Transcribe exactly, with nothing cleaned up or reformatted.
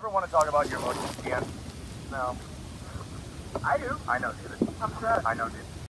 ever want to talk about your looks again? No. I do. I know, David. I'm sad. I know, David.